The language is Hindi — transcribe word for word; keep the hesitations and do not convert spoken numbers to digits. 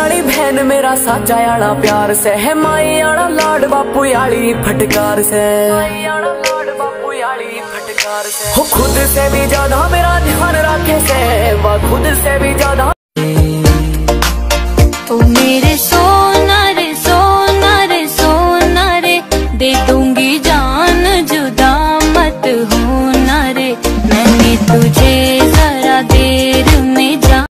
वाली बहन मेरा साचा आला प्यार से है, माई आला लाड बापू आली फटकार से, माई आला लाड बापू आली फटकार से। हो खुद से भी ज्यादा मेरा ध्यान रखे से, वह खुद से भी ज्यादा